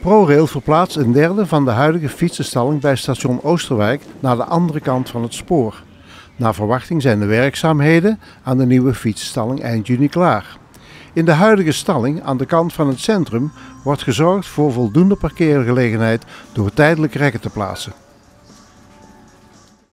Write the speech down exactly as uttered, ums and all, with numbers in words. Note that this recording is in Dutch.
ProRail verplaatst een derde van de huidige fietsenstalling bij station Oosterwijk naar de andere kant van het spoor. Naar verwachting zijn de werkzaamheden aan de nieuwe fietsenstalling eind juni klaar. In de huidige stalling aan de kant van het centrum wordt gezorgd voor voldoende parkeergelegenheid door tijdelijk rekken te plaatsen.